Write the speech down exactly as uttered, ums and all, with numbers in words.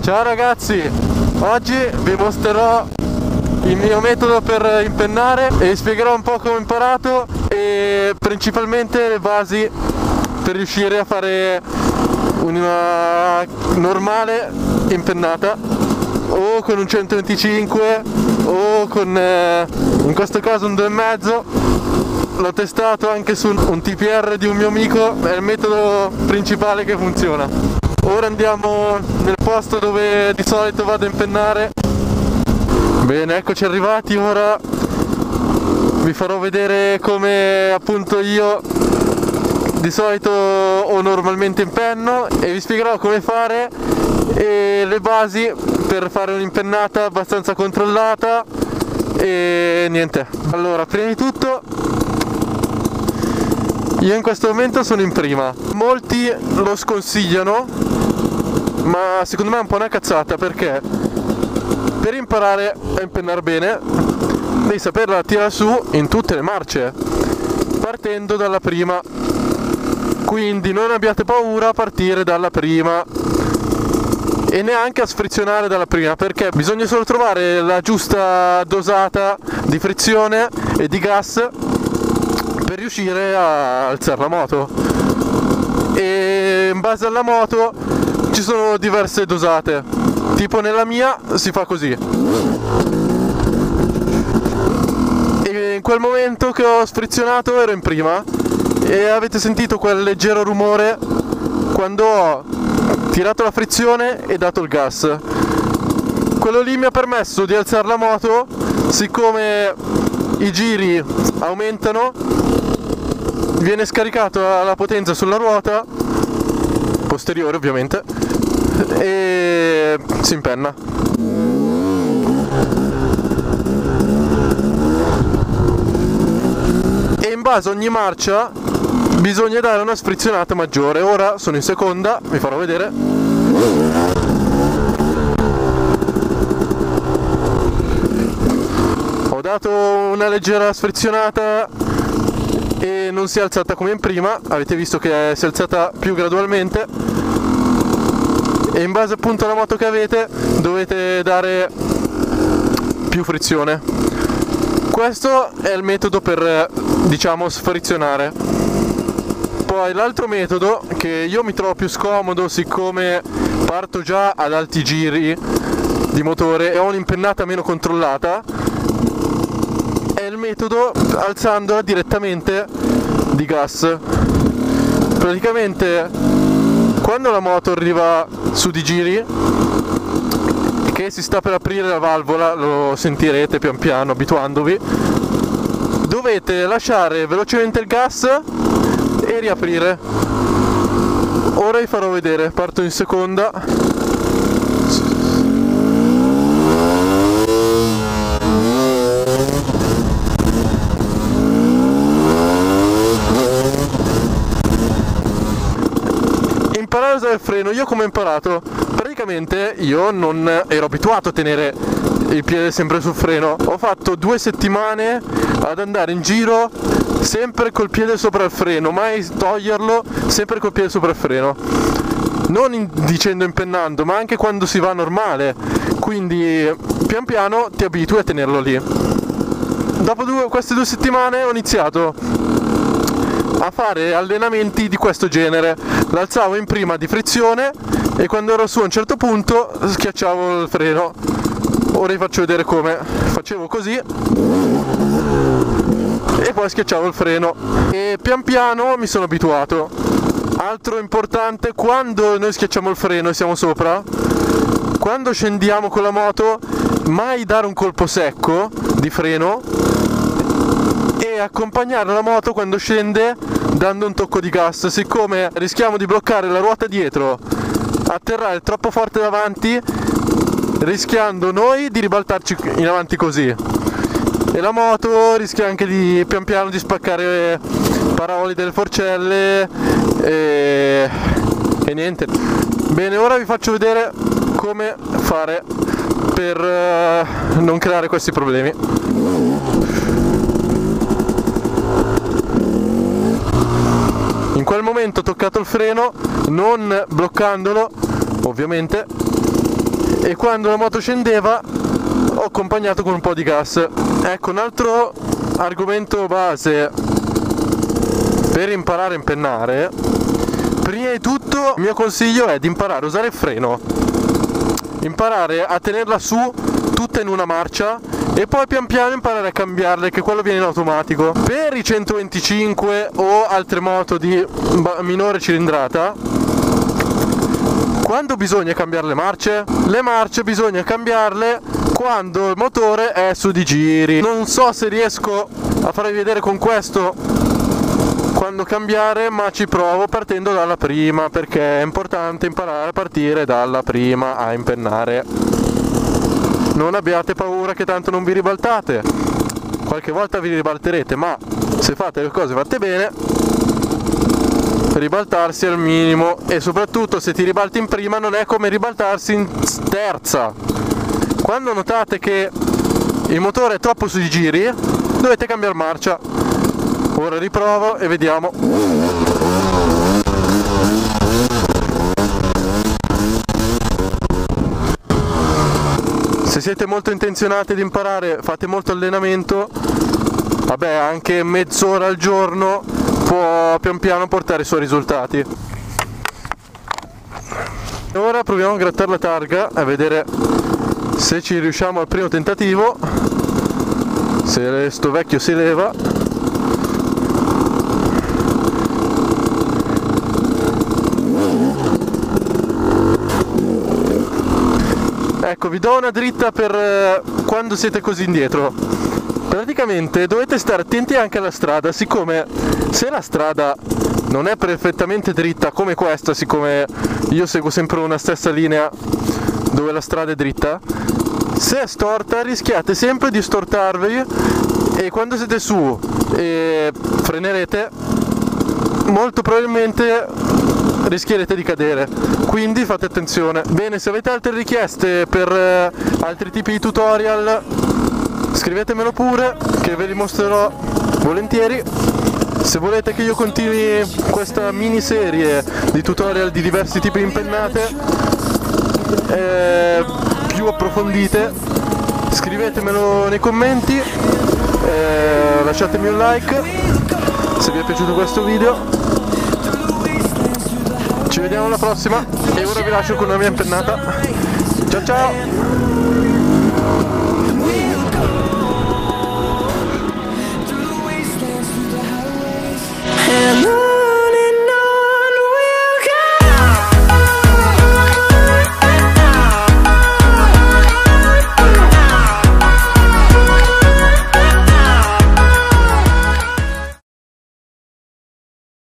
Ciao ragazzi, oggi vi mostrerò il mio metodo per impennare e vi spiegherò un po' come ho imparato e principalmente le basi per riuscire a fare una normale impennata o con un centoventicinque o con eh, in questo caso un due e mezzo. L'ho testato anche su un T P R di un mio amico, è il metodo principale che funziona. Ora andiamo nel posto dove di solito vado a impennare. Bene, eccoci arrivati. Ora vi farò vedere come appunto io di solito o normalmente impenno e vi spiegherò come fare e le basi per fare un'impennata abbastanza controllata e niente. Allora, prima di tutto io in questo momento sono in prima. Molti lo sconsigliano, ma secondo me è un po' una cazzata, perché per imparare a impennare bene devi saperla tirare su in tutte le marce, partendo dalla prima. Quindi non abbiate paura a partire dalla prima e neanche a sfrizionare dalla prima, perché bisogna solo trovare la giusta dosata di frizione e di gas per riuscire a alzare la moto. E in base alla moto ci sono diverse dosate, tipo nella mia si fa così. E in quel momento che ho sfrizionato ero in prima e avete sentito quel leggero rumore quando ho tirato la frizione e dato il gas. Quello lì mi ha permesso di alzare la moto, siccome i giri aumentano, viene scaricato la potenza sulla ruota posteriore ovviamente e si impenna. E in base a ogni marcia bisogna dare una sfrizionata maggiore. Ora sono in seconda, vi farò vedere. Ho dato una leggera sfrizionata e non si è alzata come in prima, avete visto che si è alzata più gradualmente, e in base appunto alla moto che avete dovete dare più frizione. Questo è il metodo per, diciamo, sfrizionare. Poi l'altro metodo, che io mi trovo più scomodo siccome parto già ad alti giri di motore e ho un'impennata meno controllata, è il metodo alzandola direttamente di gas. Praticamente quando la moto arriva su di giri, che si sta per aprire la valvola, lo sentirete pian piano abituandovi, dovete lasciare velocemente il gas e riaprire. Ora vi farò vedere, parto in seconda. Imparare a usare il freno, io come ho imparato? Praticamente io non ero abituato a tenere il piede sempre sul freno. Ho fatto due settimane ad andare in giro sempre col piede sopra il freno, mai toglierlo, sempre col piede sopra il freno, non in, dicendo impennando, ma anche quando si va normale. Quindi pian piano ti abitui a tenerlo lì. Dopo due, queste due settimane ho iniziato a fare allenamenti di questo genere. L'alzavo in prima di frizione e quando ero su a un certo punto schiacciavo il freno. Ora vi faccio vedere come. Facevo così e poi schiacciavo il freno e pian piano mi sono abituato. Altro importante, quando noi schiacciamo il freno e siamo sopra, quando scendiamo con la moto, mai dare un colpo secco di freno e accompagnare la moto quando scende dando un tocco di gas, siccome rischiamo di bloccare la ruota dietro, atterrare troppo forte davanti, rischiando noi di ribaltarci in avanti così, e la moto rischia anche di pian piano di spaccare paraboli delle forcelle e, e niente. Bene, ora vi faccio vedere come fare per uh, non creare questi problemi. In quel momento ho toccato il freno, non bloccandolo ovviamente, e quando la moto scendeva ho accompagnato con un po' di gas. Ecco, un altro argomento base per imparare a impennare, prima di tutto il mio consiglio è di imparare a usare il freno, imparare a tenerla su tutta in una marcia e poi pian piano imparare a cambiarle, che quello viene in automatico. Per i centoventicinque o altre moto di minore cilindrata, quando bisogna cambiare le marce? Le marce bisogna cambiarle quando il motore è su di giri. Non so se riesco a farvi vedere con questo quando cambiare, ma ci provo partendo dalla prima, perché è importante imparare a partire dalla prima a impennare. Non abbiate paura che tanto non vi ribaltate, qualche volta vi ribalterete, ma se fate le cose fatte bene, ribaltarsi al minimo, e soprattutto se ti ribalti in prima non è come ribaltarsi in terza. Quando notate che il motore è troppo sui giri dovete cambiare marcia. Ora riprovo e vediamo. Se siete molto intenzionati ad imparare, fate molto allenamento, vabbè, anche mezz'ora al giorno può pian piano portare i suoi risultati. Ora proviamo a grattare la targa a vedere se ci riusciamo al primo tentativo, se sto vecchio si leva. Ecco, vi do una dritta per eh, quando siete così indietro. Praticamente dovete stare attenti anche alla strada, siccome se la strada non è perfettamente dritta come questa, siccome io seguo sempre una stessa linea dove la strada è dritta, se è storta rischiate sempre di stortarvi e quando siete su e frenerete molto probabilmente rischierete di cadere, quindi fate attenzione. Bene, se avete altre richieste per eh, altri tipi di tutorial scrivetemelo pure, che ve li mostrerò volentieri. Se volete che io continui questa miniserie di tutorial di diversi tipi di impennate eh, più approfondite, scrivetemelo nei commenti, eh, lasciatemi un like se vi è piaciuto questo video. Ci vediamo alla prossima e ora vi lascio con una mia impennata. Ciao ciao!